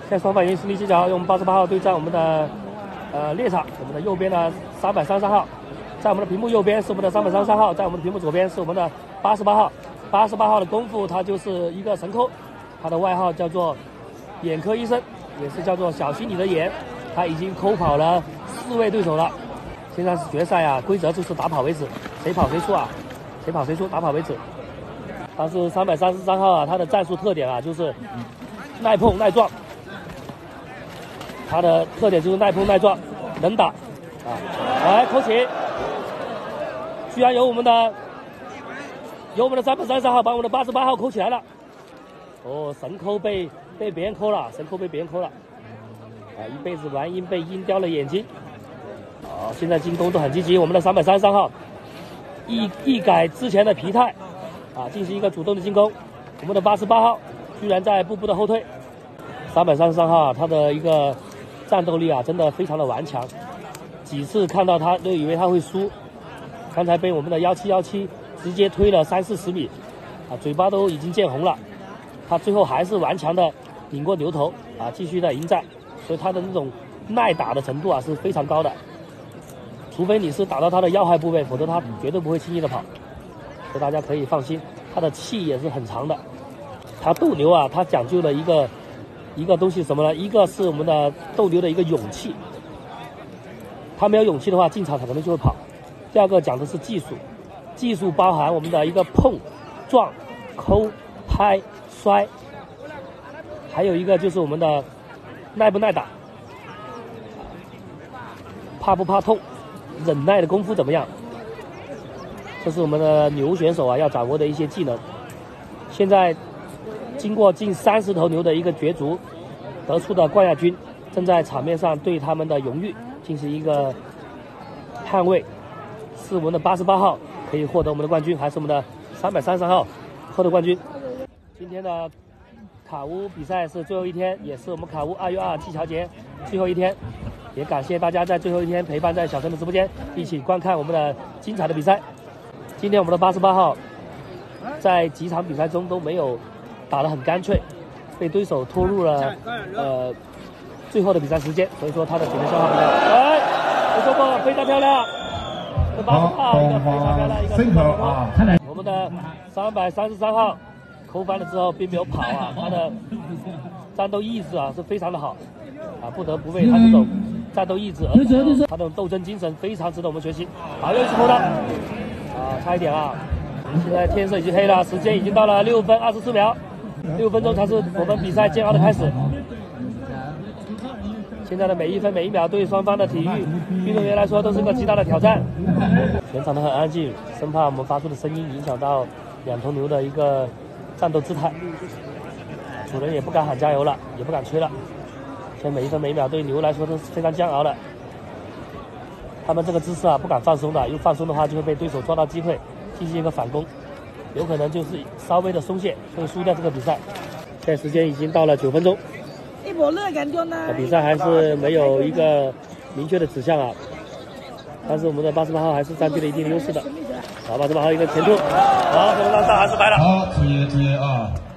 现在双方已经实力技巧，用88号对战我们的猎场，我们的右边的333号，在我们的屏幕右边是我们的333号，在我们的屏幕左边是我们的88号。88号的功夫，他就是一个神抠，他的外号叫做眼科医生，也是叫做小心你的眼。他已经抠跑了4位对手了。现在是决赛啊，规则就是打跑为止，谁跑谁出啊，谁跑谁出，打跑为止。但是333号啊，他的战术特点啊就是耐碰耐撞，他的特点就是耐碰耐撞，能打啊！来扣起，居然有我们的333号把我们的88号扣起来了。哦，神抠被别人抠了，神抠被别人抠了。啊，一辈子玩鹰被鹰叼了眼睛。好，现在进攻都很积极，我们的333号一改之前的疲态，啊，进行一个主动的进攻。我们的88号居然在步步的后退。333号啊，他的一个战斗力啊，真的非常的顽强。几次看到他都以为他会输，刚才被我们的1717直接推了30-40米，啊，嘴巴都已经见红了。他最后还是顽强的拧过牛头，啊，继续的迎战。所以他的那种耐打的程度啊是非常高的，除非你是打到他的要害部位，否则他绝对不会轻易的跑。所以大家可以放心，他的气也是很长的。他斗牛啊，他讲究的一个东西什么呢？一个是我们的斗牛的一个勇气，他没有勇气的话，进场他可能就会跑。第二个讲的是技术，技术包含我们的一个碰、撞、抠、拍、摔，还有一个就是我们的耐不耐打，怕不怕痛，忍耐的功夫怎么样？这是我们的牛选手啊要掌握的一些技能。现在经过近30头牛的一个角逐得出的冠亚军，正在场面上对他们的荣誉进行一个捍卫。是我们的88号可以获得我们的冠军，还是我们的333号获得冠军？今天的卡屋比赛是最后一天，也是我们卡屋2月2技巧节最后一天，也感谢大家在最后一天陪伴在小陈的直播间，一起观看我们的精彩的比赛。今天我们的88号在几场比赛中都没有打得很干脆，被对手拖入了最后的比赛时间，所以说他的体能消耗比较大。不错过，非常漂亮。88号一个非常漂亮一个我们的333号抠翻了之后并没有跑啊，他的战斗意志啊是非常的好啊，不得不为他这种战斗意志而他这种斗争精神非常值得我们学习。好，又一次扣到啊，差一点啊！现在天色已经黑了，时间已经到了6分24秒，6分钟才是我们比赛煎熬的开始。现在的每一分每一秒对双方的体育运动员来说都是个极大的挑战。全场都很安静，生怕我们发出的声音影响到2头牛的一个战斗姿态。主人也不敢喊加油了，也不敢吹了。现在每一分每一秒对牛来说都是非常煎熬的。他们这个姿势啊不敢放松的，因为放松的话就会被对手抓到机会进行一个反攻，有可能就是稍微的松懈会输掉这个比赛。现在时间已经到了9分钟。比赛还是没有一个明确的指向啊，但是我们的88号还是占据了一定的优势的。好，88号一个前突，好，这个让上还是白了。 好，注意啊！